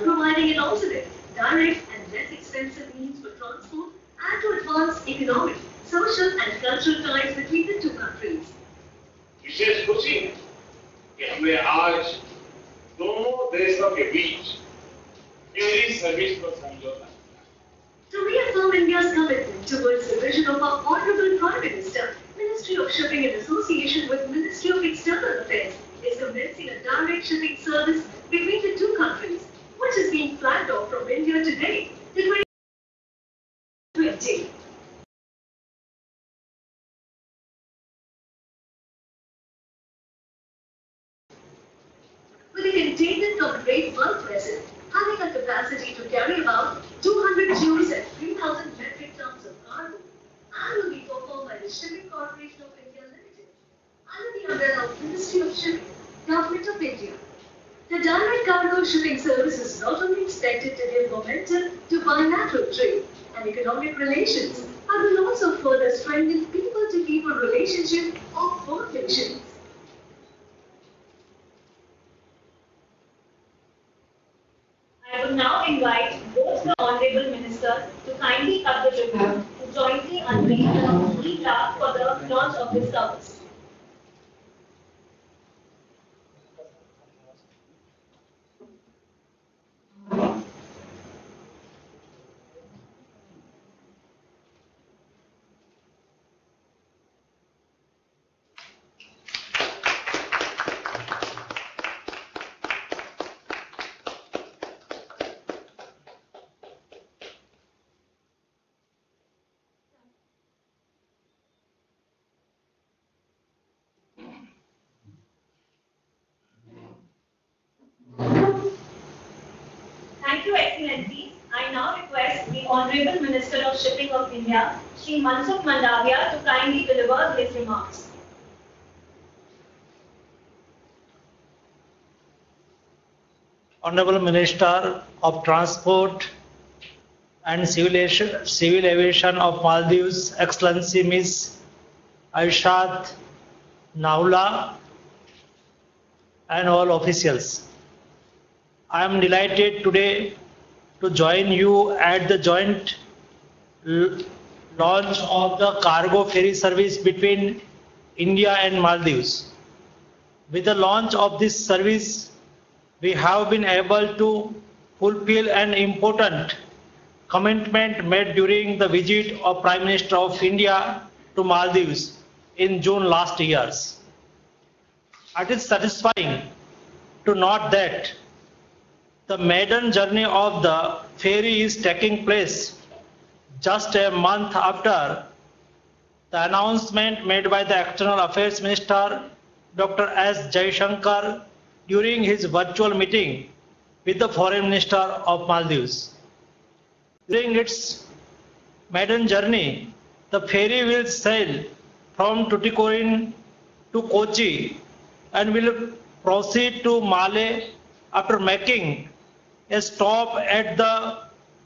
providing an alternate, direct and less expensive means for transport and to advance economic, social and cultural ties between the two countries. विशेष खुशी है कि हमें आज दोनों देशों के बीच फेरी सर्विस पर समझौता to reaffirm India's commitment towards the vision of our Honorable Prime Minister, Ministry of Shipping in association with Ministry of External Affairs is commencing a direct shipping service between the two countries, which is being flagged off from India today, the 2020. With a containment of great bulk vessel having a capacity to carry about 200 TEUs and 3,000 metric tons of cargo, and will be performed by the Shipping Corporation of India Limited under the umbrella of Ministry of Shipping, Government of India. The direct cargo shipping service is not only expected to give momentum to bilateral trade and economic relations, but will also further strengthen people-to-people relationship of both nations. I would now invite both the Honorable Minister to kindly cut the ribbon to jointly unveil the e-draft for the launch of this service. Thank you, Excellencies. I now request the Honorable Minister of Shipping of India, Shri Mansukh Mandavia, to kindly deliver his remarks. Honorable Minister of Transport and Civil Aviation of Maldives, Excellency Ms. Aishat Naula, and all officials. I am delighted today to join you at the joint launch of the cargo ferry service between India and Maldives. With the launch of this service, we have been able to fulfill an important commitment made during the visit of Prime Minister of India to Maldives in June last year. It is satisfying to note that the maiden journey of the ferry is taking place just a month after the announcement made by the External Affairs Minister Dr. S. Jaishankar during his virtual meeting with the Foreign Minister of Maldives. During its maiden journey, the ferry will sail from Tuticorin to Kochi and will proceed to Malé after making a stop at the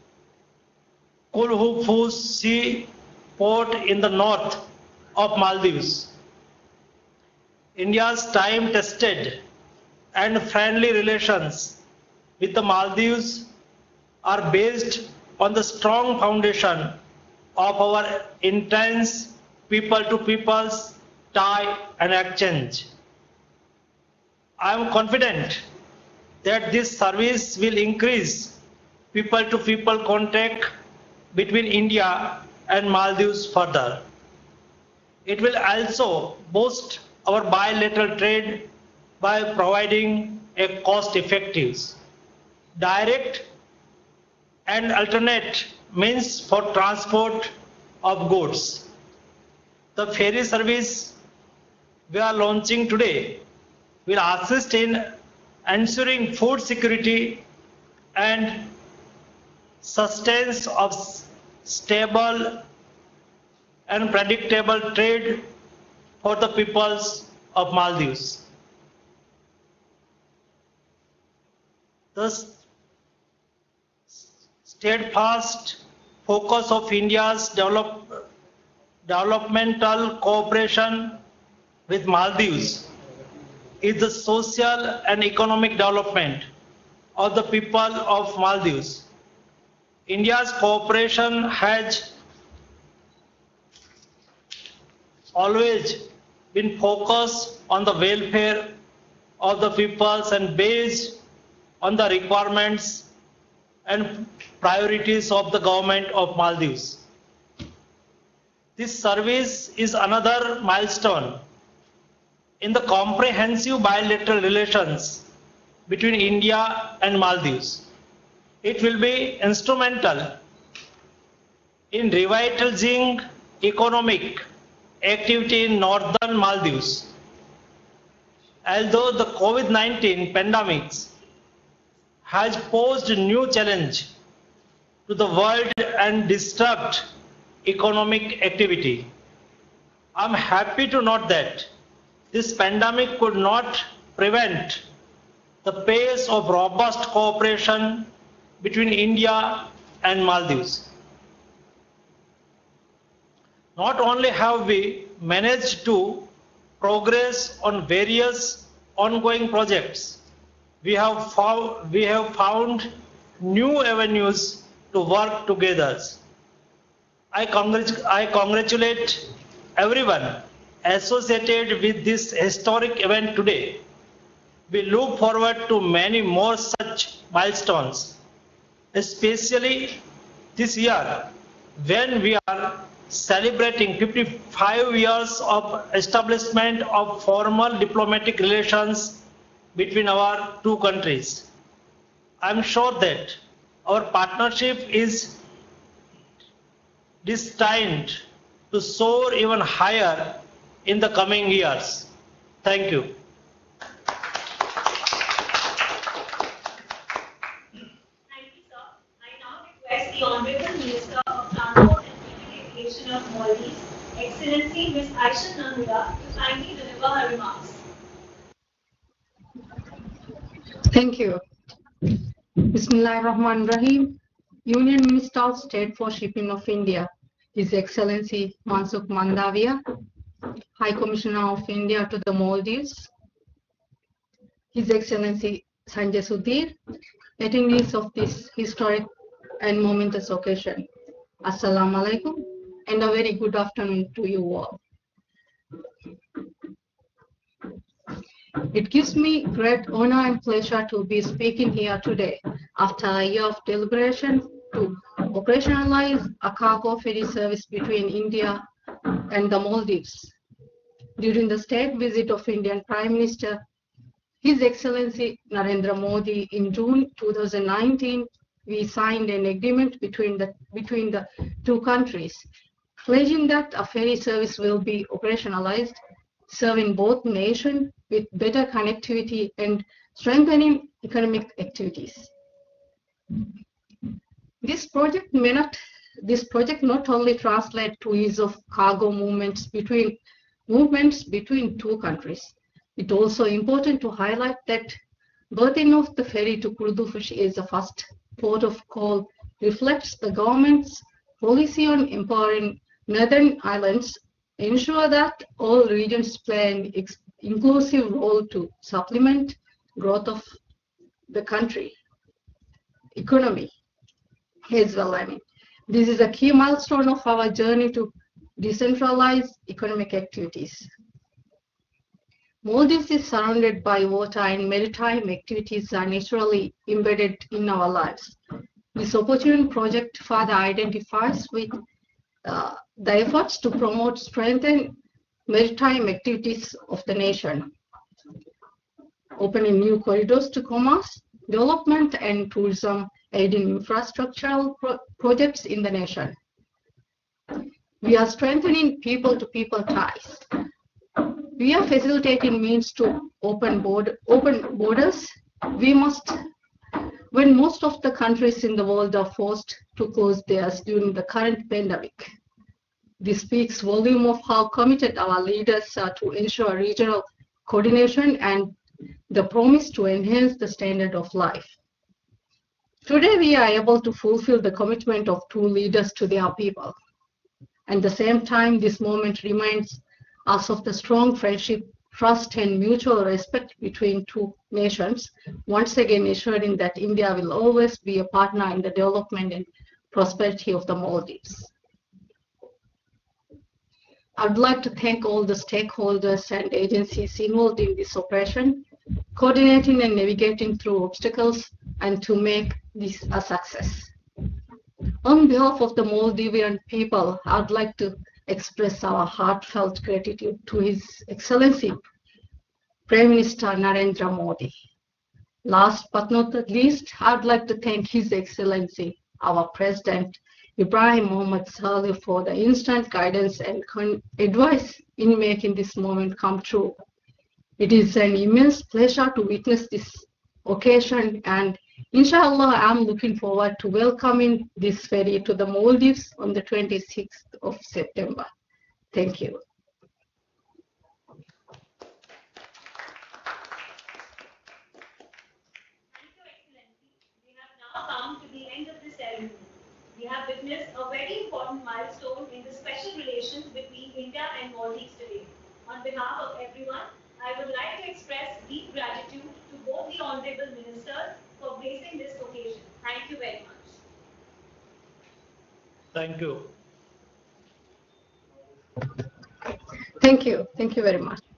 Kulhufus Sea port in the north of Maldives. India's time-tested and friendly relations with the Maldives are based on the strong foundation of our intense people-to-people tie and exchange. I am confident that this service will increase people-to-people contact between India and Maldives further. It will also boost our bilateral trade by providing a cost-effective, direct and alternate means for transport of goods. The ferry service we are launching today will assist in ensuring food security and sustenance of stable and predictable trade for the peoples of Maldives. The steadfast focus of India's developmental cooperation with Maldives is the social and economic development of the people of Maldives. India's cooperation has always been focused on the welfare of the peoples and based on the requirements and priorities of the government of Maldives. This service is another milestone in the comprehensive bilateral relations between India and Maldives. It will be instrumental in revitalizing economic activity in northern Maldives. Although the COVID-19 pandemic has posed a new challenge to the world and disrupt economic activity, I'm happy to note that this pandemic could not prevent the pace of robust cooperation between India and Maldives. Not only have we managed to progress on various ongoing projects, we have found new avenues to work together. I congratulate everyone associated with this historic event today. We look forward to many more such milestones, especially this year when we are celebrating 55 years of establishment of formal diplomatic relations between our two countries. I'm sure that our partnership is destined to soar even higher in the coming years. Thank you. Thank you, sir. I now request the Honorable Minister of Transport and Communication of Maldives, Excellency Ms. Aisha Nandula, to kindly deliver her remarks. Thank you. Bismillahirrahmanirrahim. Union Minister of State for Shipping of India, His Excellency Mansukh Mandavia, High Commissioner of India to the Maldives, His Excellency Sanjay Sudhir, attendees of this historic and momentous occasion. Assalamu alaikum and a very good afternoon to you all. It gives me great honor and pleasure to be speaking here today after a year of deliberation to operationalize a cargo ferry service between India and the Maldives. During the state visit of Indian Prime Minister, His Excellency Narendra Modi in June 2019, we signed an agreement between the two countries, pledging that a ferry service will be operationalized, serving both nations with better connectivity and strengthening economic activities. This project not only translates to ease of cargo movements between two countries. It also important to highlight that berthing of the ferry to Kurdufushi is the first port of call reflects the government's policy on empowering northern islands, ensure that all regions play an inclusive role to supplement growth of the country economy as well. This is a key milestone of our journey to decentralize economic activities. Maldives is surrounded by water and maritime activities are naturally embedded in our lives. This opportune project further identifies with the efforts to promote, strengthen maritime activities of the nation, opening new corridors to commerce, development and tourism, aiding infrastructural projects in the nation. We are strengthening people-to-people ties. We are facilitating means to open borders. When most of the countries in the world are forced to close theirs during the current pandemic. This speaks volume of how committed our leaders are to ensure regional coordination and the promise to enhance the standard of life. Today we are able to fulfill the commitment of two leaders to their people. At the same time, this moment reminds us of the strong friendship trust and mutual respect between two nations, once again assuring that India will always be a partner in the development and prosperity of the Maldives. I'd like to thank all the stakeholders and agencies involved in this operation, coordinating and navigating through obstacles and to make this a success. On behalf of the Maldivian people, I'd like to express our heartfelt gratitude to His Excellency Prime Minister Narendra Modi. Last but not the least, I'd like to thank His Excellency, our President Ibrahim Mohammed Salih, for the instant guidance and advice in making this moment come true. It is an immense pleasure to witness this occasion, and inshallah, I'm looking forward to welcoming this ferry to the Maldives on the 26th of September. Thank you. Thank you, Excellency. We have now come to the end of the ceremony. We have witnessed a very important milestone in the special relations between India and Maldives today. On behalf of everyone, I would like to express deep gratitude to both the Honorable Ministers for gracing this occasion. Thank you very much. Thank you. Thank you. Thank you very much.